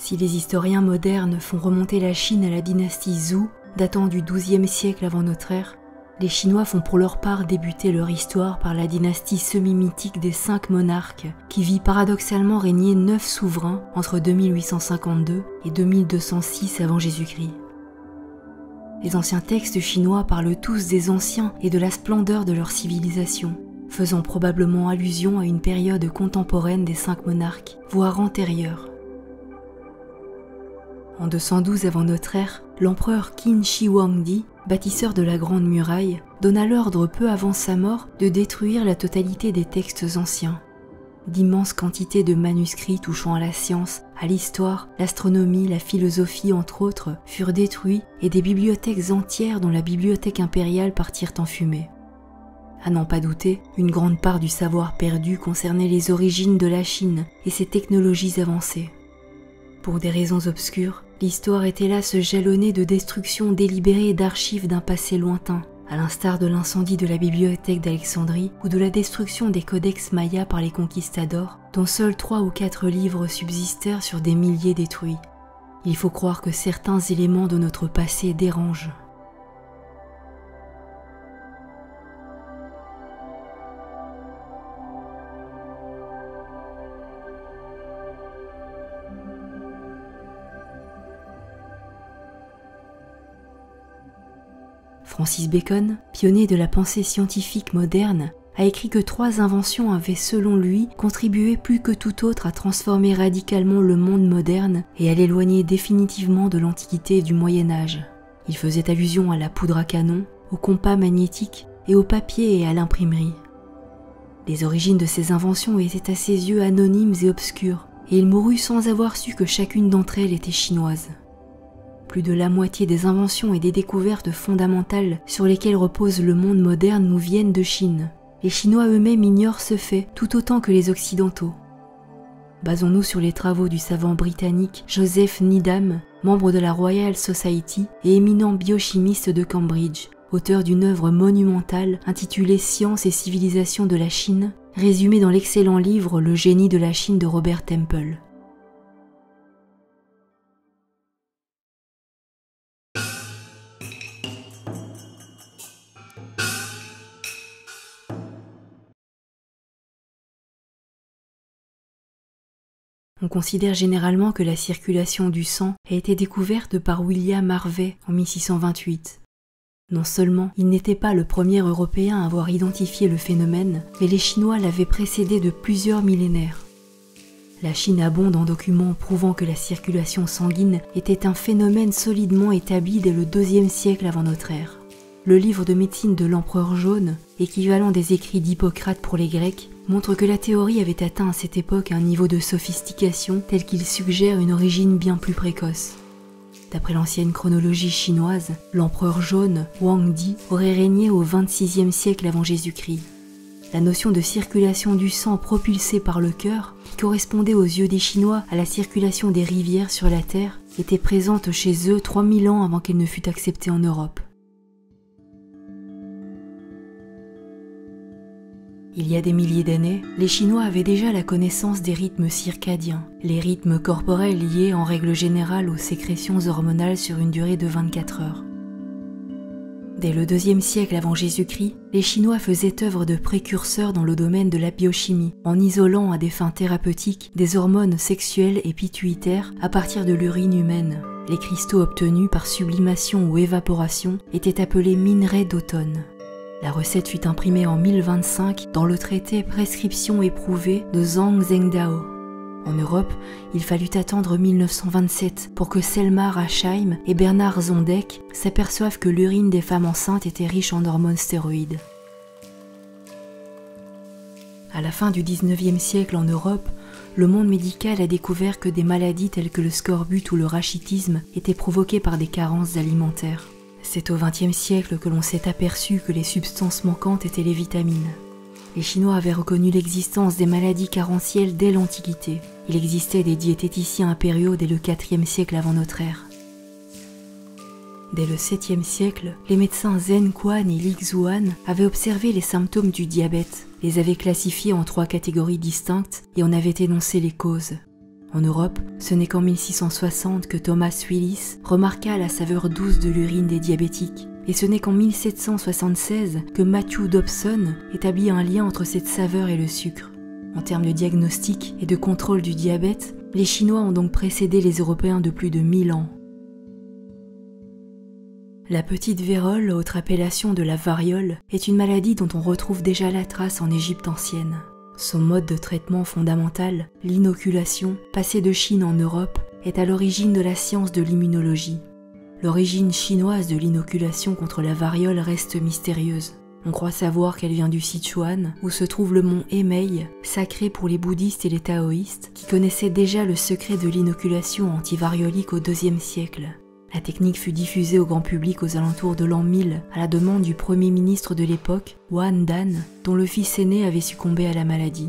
Si les historiens modernes font remonter la Chine à la dynastie Zhou, datant du XIIe siècle avant notre ère, les Chinois font pour leur part débuter leur histoire par la dynastie semi-mythique des 5 monarques qui vit paradoxalement régner 9 souverains entre 2852 et 2206 avant Jésus-Christ. Les anciens textes chinois parlent tous des anciens et de la splendeur de leur civilisation, faisant probablement allusion à une période contemporaine des 5 monarques, voire antérieure. En 212 avant notre ère, l'empereur Qin Shi Huangdi, bâtisseur de la Grande Muraille, donna l'ordre peu avant sa mort de détruire la totalité des textes anciens. D'immenses quantités de manuscrits touchant à la science, à l'histoire, l'astronomie, la philosophie entre autres, furent détruits et des bibliothèques entières dont la bibliothèque impériale partirent en fumée. À n'en pas douter, une grande part du savoir perdu concernait les origines de la Chine et ses technologies avancées. Pour des raisons obscures, l'histoire est hélas jalonnée de destructions délibérées d'archives d'un passé lointain, à l'instar de l'incendie de la bibliothèque d'Alexandrie ou de la destruction des codex mayas par les conquistadors, dont seuls 3 ou 4 livres subsistèrent sur des milliers détruits. Il faut croire que certains éléments de notre passé dérangent. Francis Bacon, pionnier de la pensée scientifique moderne, a écrit que 3 inventions avaient selon lui contribué plus que tout autre à transformer radicalement le monde moderne et à l'éloigner définitivement de l'Antiquité et du Moyen-Âge. Il faisait allusion à la poudre à canon, au compas magnétique et au papier et à l'imprimerie. Les origines de ces inventions étaient à ses yeux anonymes et obscures, et il mourut sans avoir su que chacune d'entre elles était chinoise. Plus de la moitié des inventions et des découvertes fondamentales sur lesquelles repose le monde moderne nous viennent de Chine. Les Chinois eux-mêmes ignorent ce fait tout autant que les Occidentaux. Basons-nous sur les travaux du savant britannique Joseph Needham, membre de la Royal Society et éminent biochimiste de Cambridge, auteur d'une œuvre monumentale intitulée Science et civilisation de la Chine, résumée dans l'excellent livre Le génie de la Chine de Robert Temple. On considère généralement que la circulation du sang a été découverte par William Harvey en 1628. Non seulement il n'était pas le premier Européen à avoir identifié le phénomène, mais les Chinois l'avaient précédé de plusieurs millénaires. La Chine abonde en documents prouvant que la circulation sanguine était un phénomène solidement établi dès le IIe siècle avant notre ère. Le livre de médecine de l'Empereur jaune, équivalent des écrits d'Hippocrate pour les Grecs, montre que la théorie avait atteint à cette époque un niveau de sophistication tel qu'il suggère une origine bien plus précoce. D'après l'ancienne chronologie chinoise, l'empereur jaune, Huangdi, aurait régné au XXVIe siècle avant Jésus-Christ. La notion de circulation du sang propulsé par le cœur, qui correspondait aux yeux des Chinois à la circulation des rivières sur la Terre, était présente chez eux 3000 ans avant qu'elle ne fût acceptée en Europe. Il y a des milliers d'années, les Chinois avaient déjà la connaissance des rythmes circadiens, les rythmes corporels liés en règle générale aux sécrétions hormonales sur une durée de 24 heures. Dès le IIe siècle avant Jésus-Christ, les Chinois faisaient œuvre de précurseurs dans le domaine de la biochimie, en isolant à des fins thérapeutiques des hormones sexuelles et pituitaires à partir de l'urine humaine. Les cristaux obtenus par sublimation ou évaporation étaient appelés minerais d'automne. La recette fut imprimée en 1025 dans le traité Prescription éprouvée de Zhang Zhengdao. En Europe, il fallut attendre 1927 pour que Selma Rasheim et Bernard Zondek s'aperçoivent que l'urine des femmes enceintes était riche en hormones stéroïdes. À la fin du XIXe siècle en Europe, le monde médical a découvert que des maladies telles que le scorbut ou le rachitisme étaient provoquées par des carences alimentaires. C'est au XXe siècle que l'on s'est aperçu que les substances manquantes étaient les vitamines. Les Chinois avaient reconnu l'existence des maladies carentielles dès l'Antiquité. Il existait des diététiciens impériaux dès le IVe siècle avant notre ère. Dès le VIIe siècle, les médecins Zhen Quan et Li Xuan avaient observé les symptômes du diabète, les avaient classifiés en 3 catégories distinctes et en avaient énoncé les causes. En Europe, ce n'est qu'en 1660 que Thomas Willis remarqua la saveur douce de l'urine des diabétiques, et ce n'est qu'en 1776 que Matthew Dobson établit un lien entre cette saveur et le sucre. En termes de diagnostic et de contrôle du diabète, les Chinois ont donc précédé les Européens de plus de 1000 ans. La petite vérole, autre appellation de la variole, est une maladie dont on retrouve déjà la trace en Égypte ancienne. Son mode de traitement fondamental, l'inoculation, passé de Chine en Europe, est à l'origine de la science de l'immunologie. L'origine chinoise de l'inoculation contre la variole reste mystérieuse. On croit savoir qu'elle vient du Sichuan, où se trouve le mont Emei, sacré pour les bouddhistes et les taoïstes, qui connaissaient déjà le secret de l'inoculation antivariolique au IIe siècle. La technique fut diffusée au grand public aux alentours de l'an 1000 à la demande du premier ministre de l'époque, Huan Dan, dont le fils aîné avait succombé à la maladie.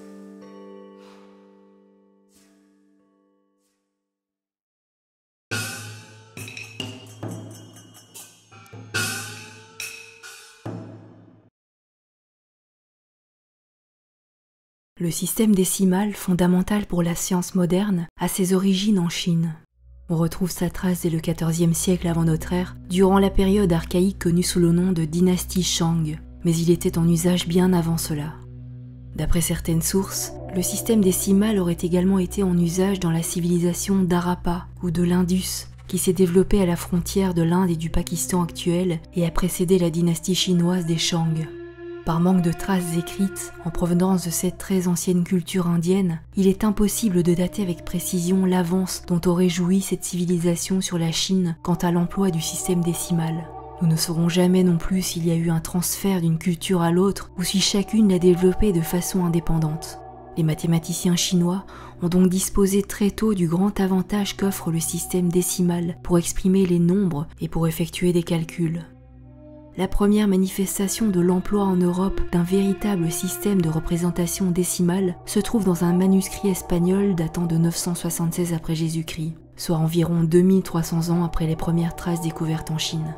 Le système décimal, fondamental pour la science moderne, a ses origines en Chine. On retrouve sa trace dès le XIVe siècle avant notre ère, durant la période archaïque connue sous le nom de dynastie Shang, mais il était en usage bien avant cela. D'après certaines sources, le système décimal aurait également été en usage dans la civilisation d'Harappa ou de l'Indus, qui s'est développée à la frontière de l'Inde et du Pakistan actuel et a précédé la dynastie chinoise des Shang. Par manque de traces écrites en provenance de cette très ancienne culture indienne, il est impossible de dater avec précision l'avance dont aurait joui cette civilisation sur la Chine quant à l'emploi du système décimal. Nous ne saurons jamais non plus s'il y a eu un transfert d'une culture à l'autre ou si chacune l'a développé de façon indépendante. Les mathématiciens chinois ont donc disposé très tôt du grand avantage qu'offre le système décimal pour exprimer les nombres et pour effectuer des calculs. La première manifestation de l'emploi en Europe d'un véritable système de représentation décimale se trouve dans un manuscrit espagnol datant de 976 après Jésus-Christ, soit environ 2300 ans après les premières traces découvertes en Chine.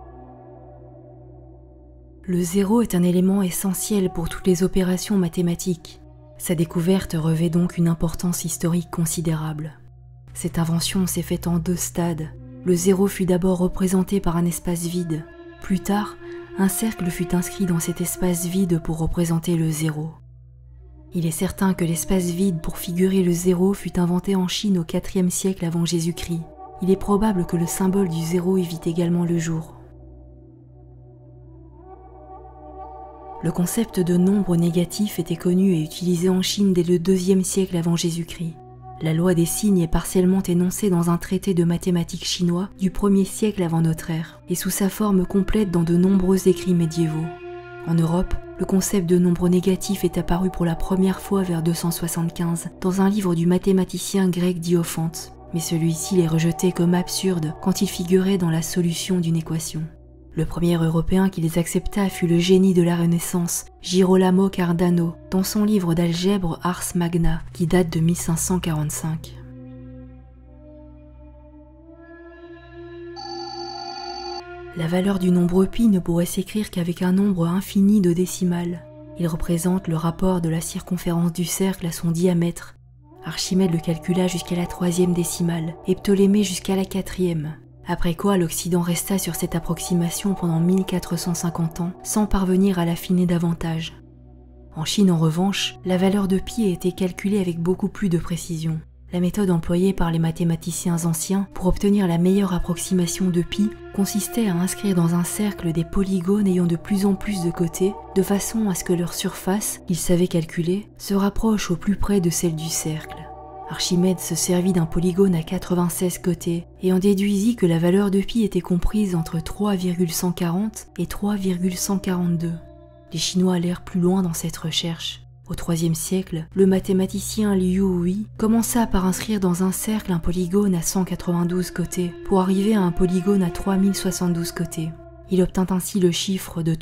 Le zéro est un élément essentiel pour toutes les opérations mathématiques. Sa découverte revêt donc une importance historique considérable. Cette invention s'est faite en 2 stades. Le zéro fut d'abord représenté par un espace vide. Plus tard, un cercle fut inscrit dans cet espace vide pour représenter le zéro. Il est certain que l'espace vide pour figurer le zéro fut inventé en Chine au IVe siècle avant Jésus-Christ. Il est probable que le symbole du zéro y vit également le jour. Le concept de nombre négatif était connu et utilisé en Chine dès le IIe siècle avant Jésus-Christ. La loi des signes est partiellement énoncée dans un traité de mathématiques chinois du 1er siècle avant notre ère, et sous sa forme complète dans de nombreux écrits médiévaux. En Europe, le concept de nombre négatif est apparu pour la première fois vers 275 dans un livre du mathématicien grec Diophante, mais celui-ci l'est rejeté comme absurde quand il figurait dans la solution d'une équation. Le premier Européen qui les accepta fut le génie de la Renaissance, Girolamo Cardano, dans son livre d'algèbre Ars Magna, qui date de 1545. La valeur du nombre pi ne pourrait s'écrire qu'avec un nombre infini de décimales. Il représente le rapport de la circonférence du cercle à son diamètre. Archimède le calcula jusqu'à la 3e décimale et Ptolémée jusqu'à la 4e. Après quoi l'Occident resta sur cette approximation pendant 1450 ans sans parvenir à l'affiner davantage. En Chine en revanche, la valeur de pi a été calculée avec beaucoup plus de précision. La méthode employée par les mathématiciens anciens pour obtenir la meilleure approximation de pi consistait à inscrire dans un cercle des polygones ayant de plus en plus de côtés, de façon à ce que leur surface, qu'ils savaient calculer, se rapproche au plus près de celle du cercle. Archimède se servit d'un polygone à 96 côtés et en déduisit que la valeur de pi était comprise entre 3,140 et 3,142. Les Chinois allèrent plus loin dans cette recherche. Au IIIe siècle, le mathématicien Liu Hui commença par inscrire dans un cercle un polygone à 192 côtés pour arriver à un polygone à 3072 côtés. Il obtint ainsi le chiffre de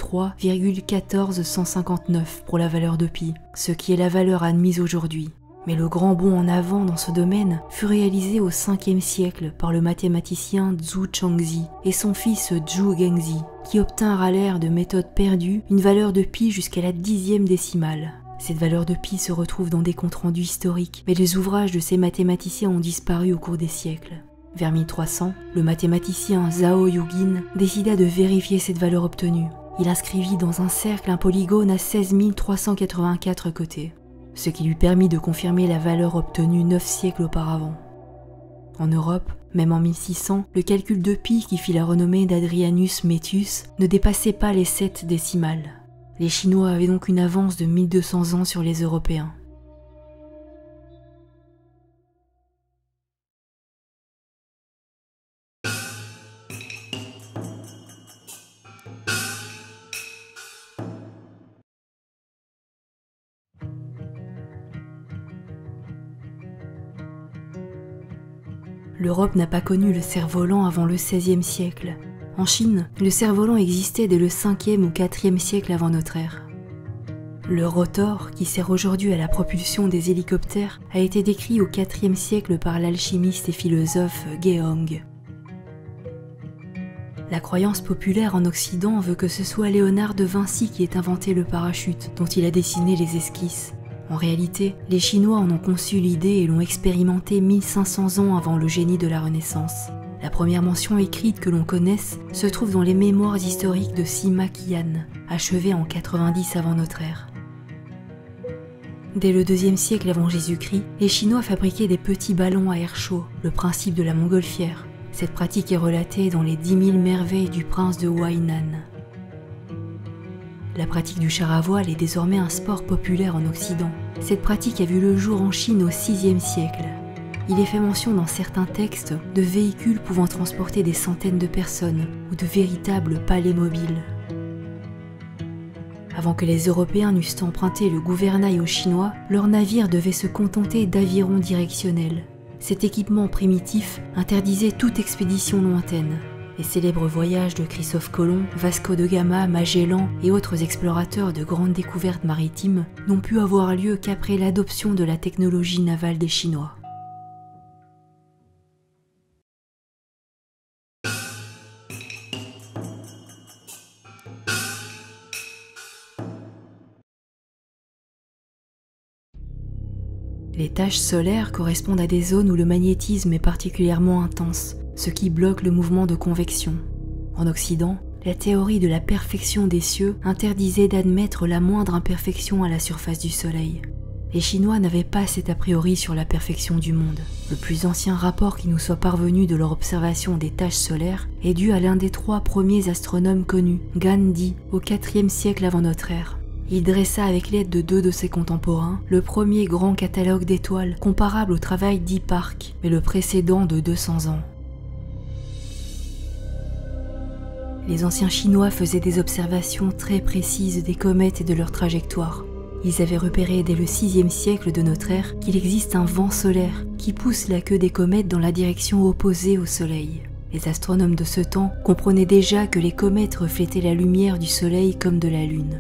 3,14159 pour la valeur de pi, ce qui est la valeur admise aujourd'hui. Mais le grand bond en avant dans ce domaine fut réalisé au 5e siècle par le mathématicien Zhu Changzi et son fils Zhu Gengzi, qui obtinrent à l'ère de méthode perdue une valeur de pi jusqu'à la 10e décimale. Cette valeur de pi se retrouve dans des comptes rendus historiques, mais les ouvrages de ces mathématiciens ont disparu au cours des siècles. Vers 1300, le mathématicien Zhao Yugin décida de vérifier cette valeur obtenue. Il inscrivit dans un cercle un polygone à 16 384 côtés, ce qui lui permit de confirmer la valeur obtenue 9 siècles auparavant. En Europe, même en 1600, le calcul de pi qui fit la renommée d'Adrianus Metius ne dépassait pas les 7 décimales. Les Chinois avaient donc une avance de 1200 ans sur les Européens. L'Europe n'a pas connu le cerf-volant avant le XVIe siècle. En Chine, le cerf-volant existait dès le 5e ou 4e siècle avant notre ère. Le rotor, qui sert aujourd'hui à la propulsion des hélicoptères, a été décrit au 4e siècle par l'alchimiste et philosophe Geong. La croyance populaire en Occident veut que ce soit Léonard de Vinci qui ait inventé le parachute, dont il a dessiné les esquisses. En réalité, les Chinois en ont conçu l'idée et l'ont expérimenté 1500 ans avant le génie de la Renaissance. La première mention écrite que l'on connaisse se trouve dans les mémoires historiques de Sima Qian, achevés en 90 avant notre ère. Dès le 2e siècle avant Jésus-Christ, les Chinois fabriquaient des petits ballons à air chaud, le principe de la montgolfière. Cette pratique est relatée dans les 10 000 merveilles du prince de Huainan. La pratique du char à voile est désormais un sport populaire en Occident. Cette pratique a vu le jour en Chine au 6e siècle. Il est fait mention dans certains textes de véhicules pouvant transporter des centaines de personnes ou de véritables palais mobiles. Avant que les Européens n'eussent emprunté le gouvernail aux Chinois, leurs navires devaient se contenter d'avirons directionnels. Cet équipement primitif interdisait toute expédition lointaine. Les célèbres voyages de Christophe Colomb, Vasco de Gama, Magellan et autres explorateurs de grandes découvertes maritimes n'ont pu avoir lieu qu'après l'adoption de la technologie navale des Chinois. Les taches solaires correspondent à des zones où le magnétisme est particulièrement intense, ce qui bloque le mouvement de convection. En Occident, la théorie de la perfection des cieux interdisait d'admettre la moindre imperfection à la surface du Soleil. Les Chinois n'avaient pas cet a priori sur la perfection du monde. Le plus ancien rapport qui nous soit parvenu de leur observation des taches solaires est dû à l'un des 3 premiers astronomes connus, Gan Di, au 4e siècle avant notre ère. Il dressa avec l'aide de 2 de ses contemporains le premier grand catalogue d'étoiles comparable au travail d'Hipparque, mais le précédent de 200 ans. Les anciens Chinois faisaient des observations très précises des comètes et de leur trajectoire. Ils avaient repéré dès le 6e siècle de notre ère qu'il existe un vent solaire qui pousse la queue des comètes dans la direction opposée au Soleil. Les astronomes de ce temps comprenaient déjà que les comètes reflétaient la lumière du Soleil comme de la Lune.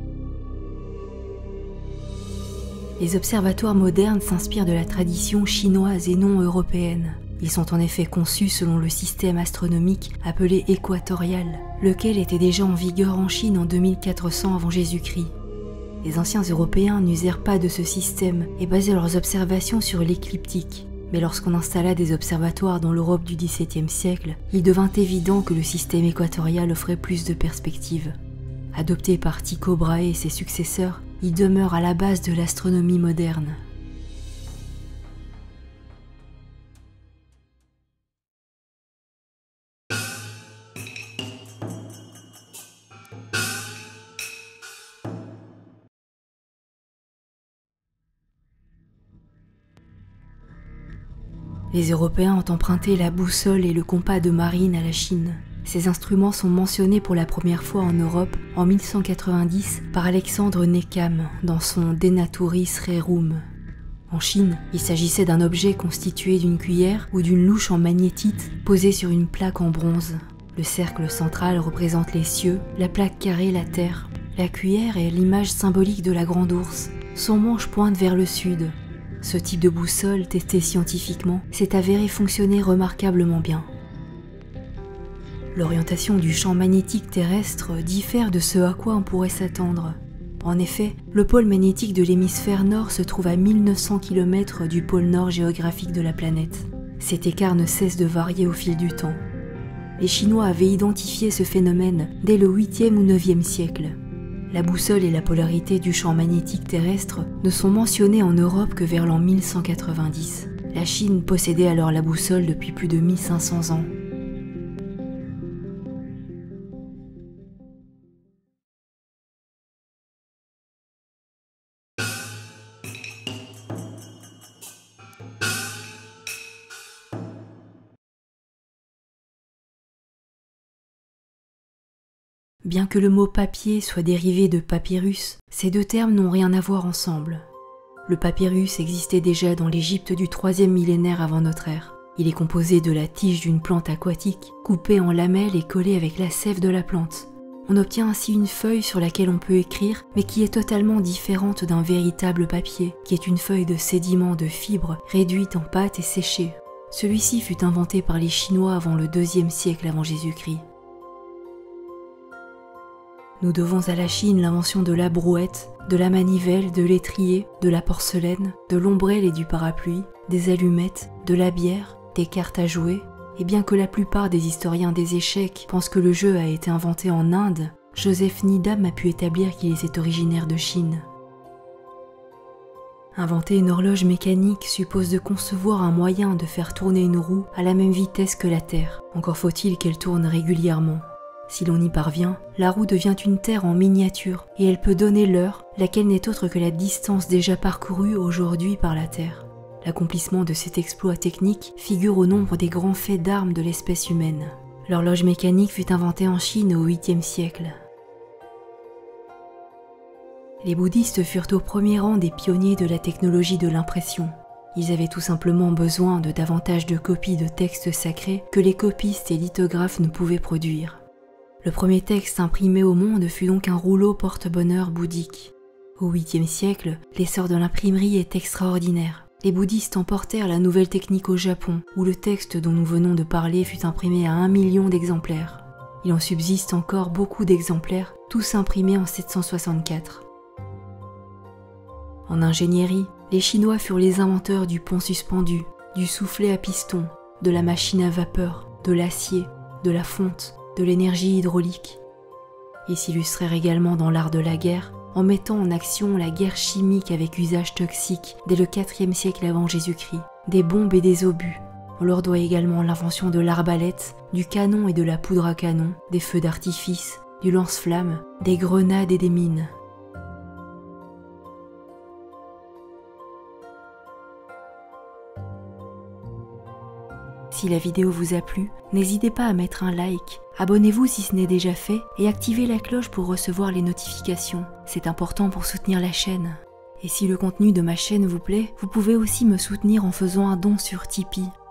Les observatoires modernes s'inspirent de la tradition chinoise et non européenne. Ils sont en effet conçus selon le système astronomique appelé équatorial, lequel était déjà en vigueur en Chine en 2400 avant Jésus-Christ. Les anciens Européens n'usèrent pas de ce système et basaient leurs observations sur l'écliptique. Mais lorsqu'on installa des observatoires dans l'Europe du XVIIe siècle, il devint évident que le système équatorial offrait plus de perspectives. Adopté par Tycho Brahe et ses successeurs, il demeure à la base de l'astronomie moderne. Les Européens ont emprunté la boussole et le compas de marine à la Chine. Ces instruments sont mentionnés pour la première fois en Europe en 1190 par Alexandre Nekham dans son De Naturis Rerum. En Chine, il s'agissait d'un objet constitué d'une cuillère ou d'une louche en magnétite posée sur une plaque en bronze. Le cercle central représente les cieux, la plaque carrée la terre. La cuillère est l'image symbolique de la grande ourse. Son manche pointe vers le sud. Ce type de boussole, testé scientifiquement, s'est avéré fonctionner remarquablement bien. L'orientation du champ magnétique terrestre diffère de ce à quoi on pourrait s'attendre. En effet, le pôle magnétique de l'hémisphère nord se trouve à 1900 km du pôle nord géographique de la planète. Cet écart ne cesse de varier au fil du temps. Les Chinois avaient identifié ce phénomène dès le 8e ou 9e siècle. La boussole et la polarité du champ magnétique terrestre ne sont mentionnées en Europe que vers l'an 1190. La Chine possédait alors la boussole depuis plus de 1500 ans. Bien que le mot papier soit dérivé de papyrus, ces deux termes n'ont rien à voir ensemble. Le papyrus existait déjà dans l'Égypte du 3e millénaire avant notre ère. Il est composé de la tige d'une plante aquatique, coupée en lamelles et collée avec la sève de la plante. On obtient ainsi une feuille sur laquelle on peut écrire, mais qui est totalement différente d'un véritable papier, qui est une feuille de sédiments de fibres réduite en pâte et séchée. Celui-ci fut inventé par les Chinois avant le 2e siècle avant Jésus-Christ. Nous devons à la Chine l'invention de la brouette, de la manivelle, de l'étrier, de la porcelaine, de l'ombrelle et du parapluie, des allumettes, de la bière, des cartes à jouer, et bien que la plupart des historiens des échecs pensent que le jeu a été inventé en Inde, Joseph Needham a pu établir qu'il était originaire de Chine. Inventer une horloge mécanique suppose de concevoir un moyen de faire tourner une roue à la même vitesse que la Terre, encore faut-il qu'elle tourne régulièrement. Si l'on y parvient, la roue devient une terre en miniature et elle peut donner l'heure, laquelle n'est autre que la distance déjà parcourue aujourd'hui par la Terre. L'accomplissement de cet exploit technique figure au nombre des grands faits d'armes de l'espèce humaine. L'horloge mécanique fut inventée en Chine au 8e siècle. Les bouddhistes furent au premier rang des pionniers de la technologie de l'impression. Ils avaient tout simplement besoin de davantage de copies de textes sacrés que les copistes et lithographes ne pouvaient produire. Le premier texte imprimé au monde fut donc un rouleau porte-bonheur bouddhique. Au 8e siècle, l'essor de l'imprimerie est extraordinaire. Les bouddhistes emportèrent la nouvelle technique au Japon, où le texte dont nous venons de parler fut imprimé à 1 million d'exemplaires. Il en subsiste encore beaucoup d'exemplaires, tous imprimés en 764. En ingénierie, les Chinois furent les inventeurs du pont suspendu, du soufflet à piston, de la machine à vapeur, de l'acier, de la fonte, de l'énergie hydraulique. Ils s'illustrèrent également dans l'art de la guerre en mettant en action la guerre chimique avec usage toxique dès le 4e siècle avant Jésus-Christ, des bombes et des obus. On leur doit également l'invention de l'arbalète, du canon et de la poudre à canon, des feux d'artifice, du lance-flammes, des grenades et des mines. Si la vidéo vous a plu, n'hésitez pas à mettre un like, abonnez-vous si ce n'est déjà fait et activez la cloche pour recevoir les notifications. C'est important pour soutenir la chaîne. Et si le contenu de ma chaîne vous plaît, vous pouvez aussi me soutenir en faisant un don sur Tipeee.